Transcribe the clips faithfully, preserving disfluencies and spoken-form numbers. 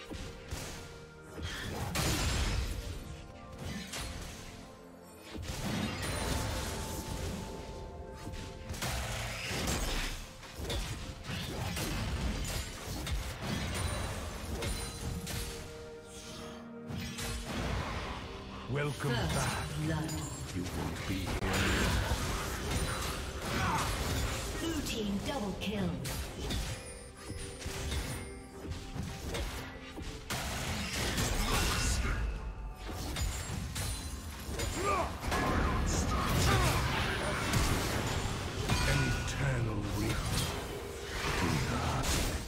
Welcome First back. blood. You won't be here. Blue team double kill. An eternal rift. Do not.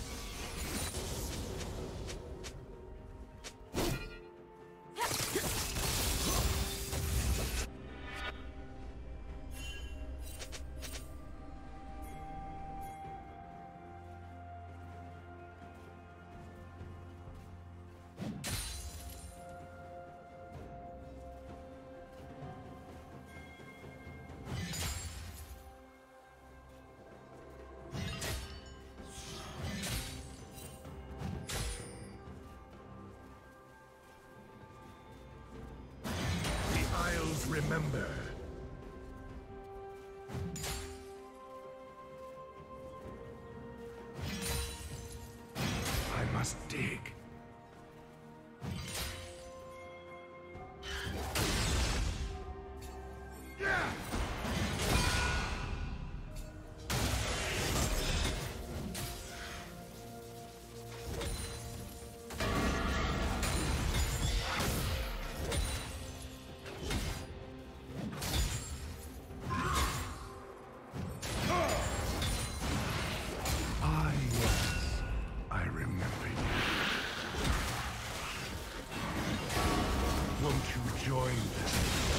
Remember. I must dig. Join this.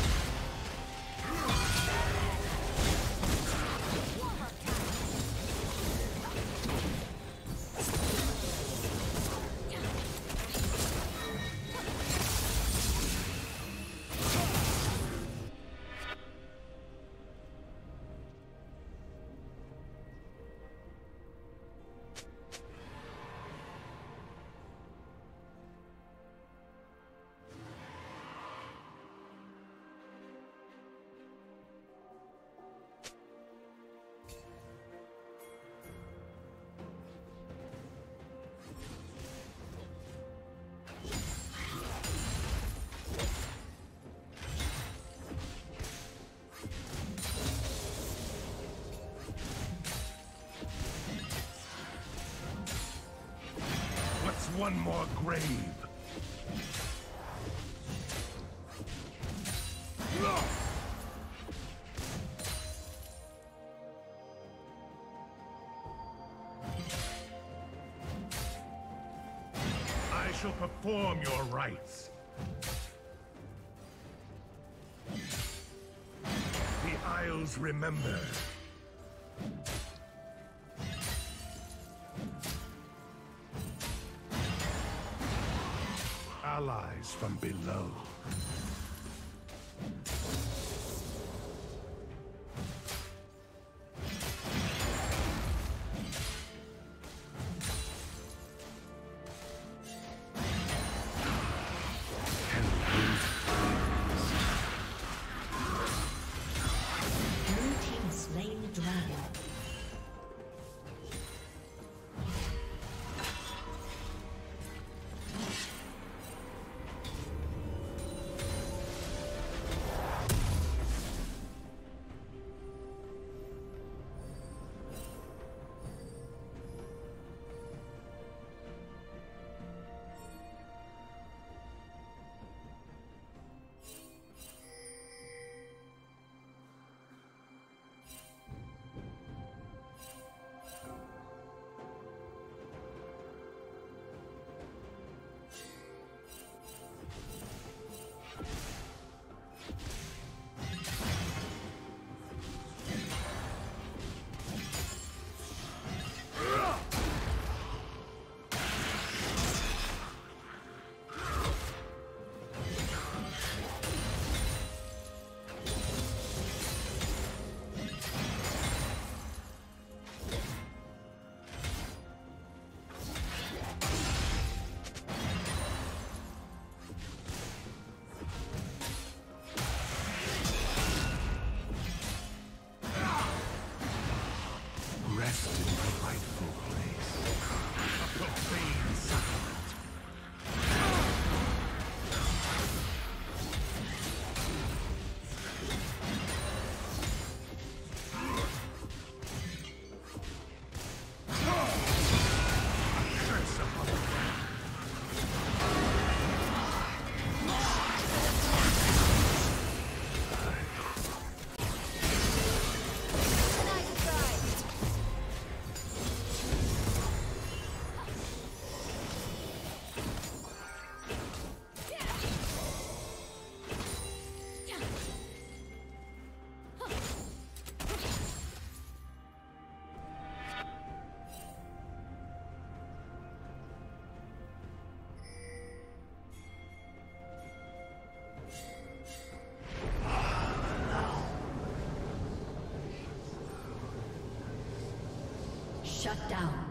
One more grave. I shall perform your rites. The Isles remember. Allies from below. Blue team slain the dragon. Shut down.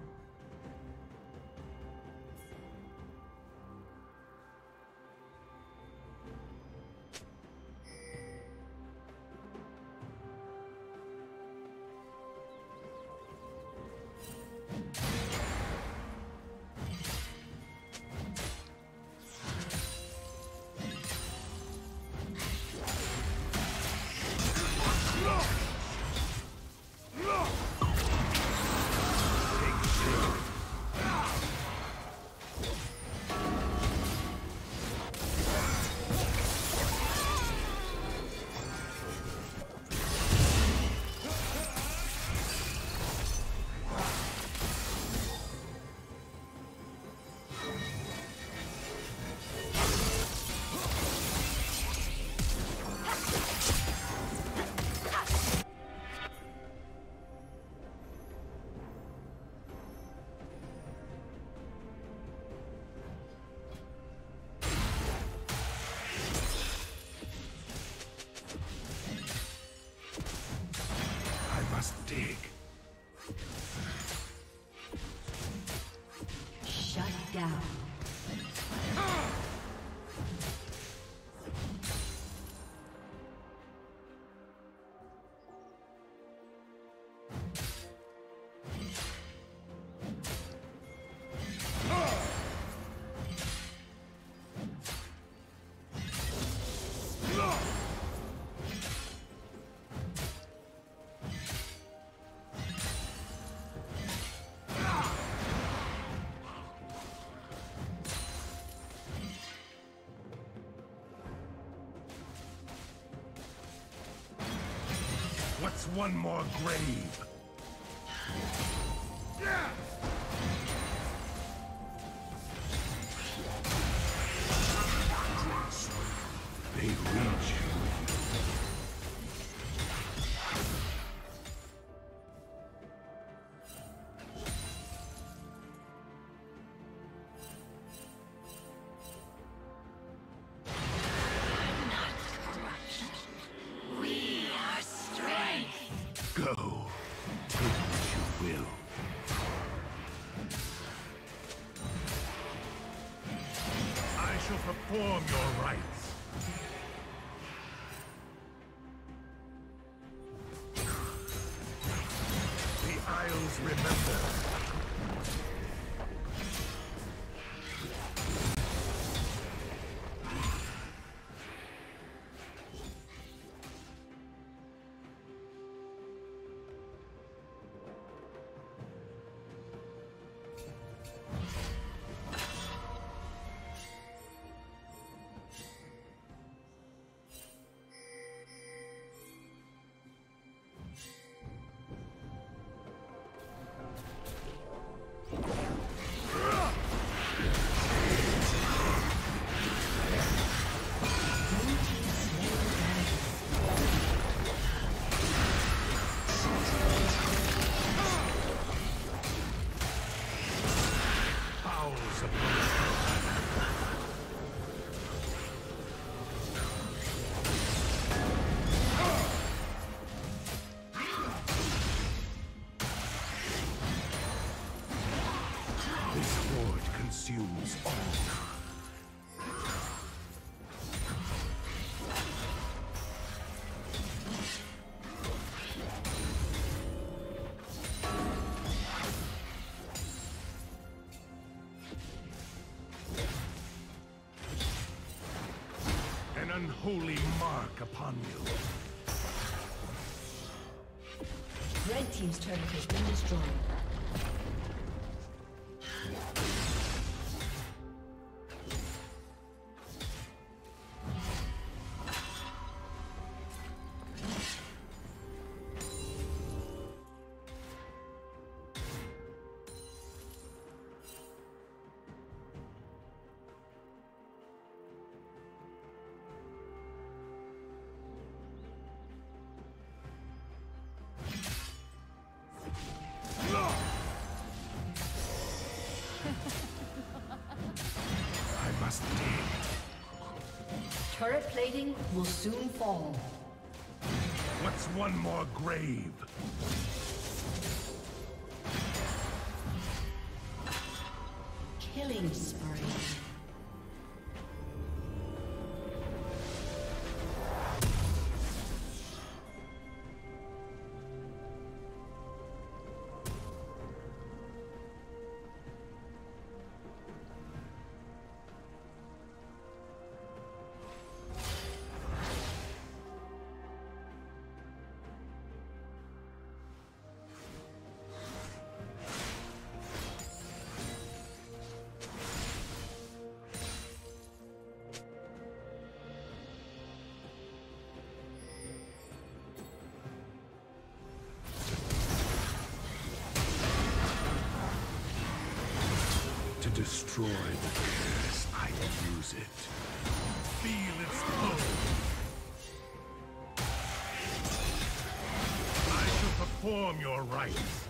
Dig. Shut down. What's one more grave? They reach you. Go. Take what you will. I shall perform your rites. The Isles remember. Consumes all. An unholy mark upon you. Red team's turret has been destroyed. Turret plating will soon fall. What's one more grave? Killing spree. Destroy the curse, I use it. Feel its pull. I shall perform your rites.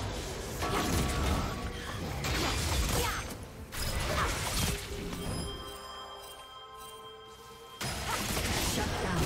Shut down.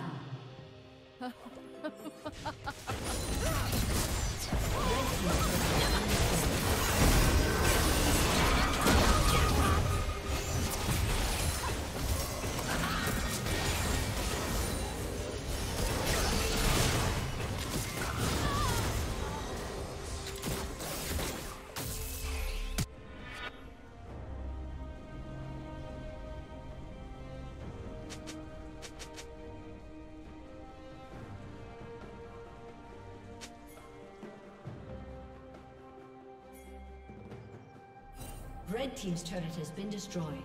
Red team's turret has been destroyed.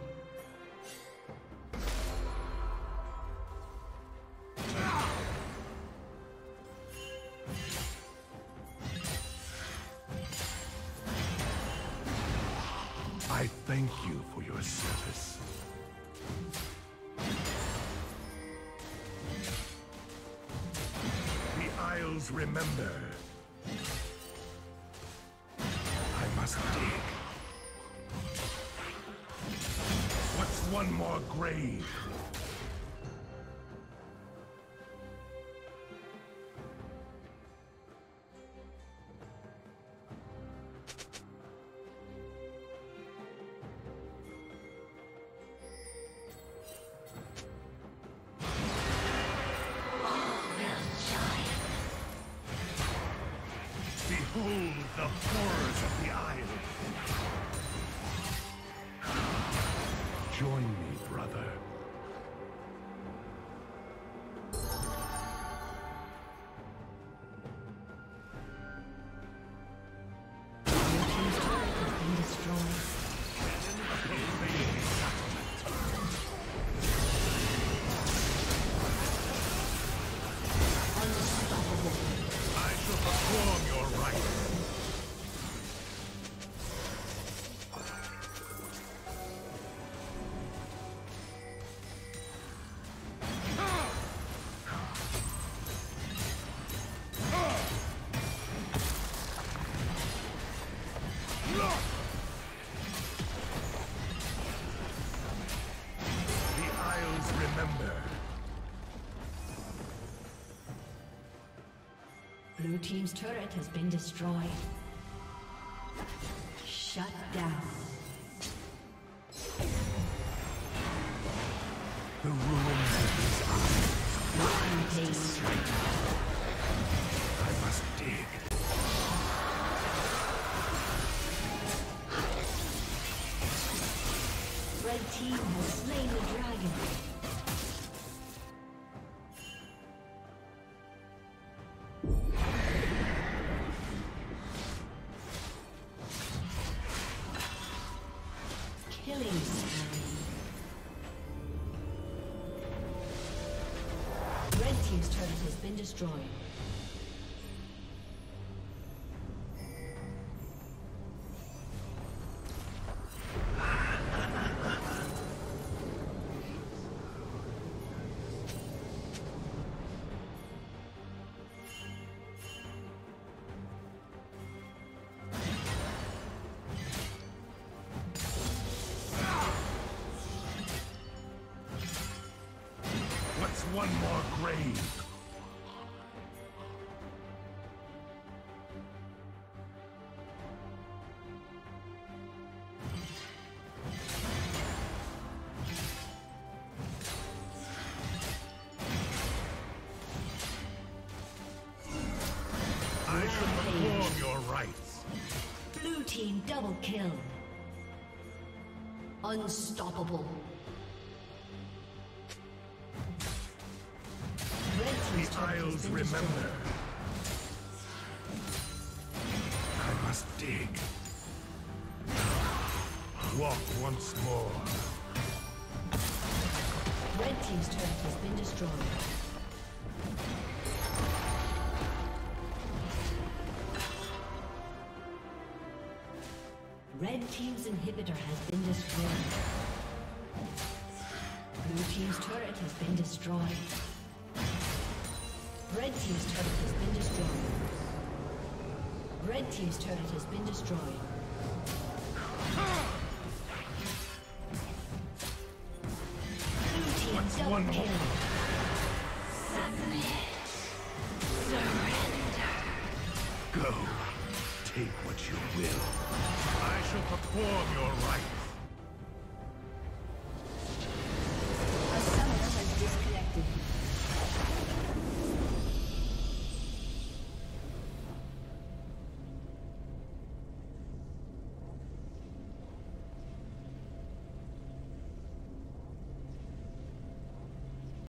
I thank you for your service. The Isles remember. I must dig. What's one more grave? Behold the horrors of the isle. Join me, brother. Your team's turret has been destroyed. Unstoppable. I shall perform your rites. Blue team's turret has been destroyed. Shut down. The ruins of these isles. I must dig. Red team has slain the dragon. Killing spree. Red team's turret has been destroyed. One more grave. team double kill. Unstoppable. Red team's The turret has Isles been remember. destroyed. I must dig. Walk once more. Red team's turret has been destroyed. Red team's inhibitor has been destroyed. Blue team's turret has been destroyed. Red team's turret has been destroyed. Red team's turret has been destroyed. Blue team What's double one kill. more? Submit. Surrender. Go. Take what you will. I shall perform your rites.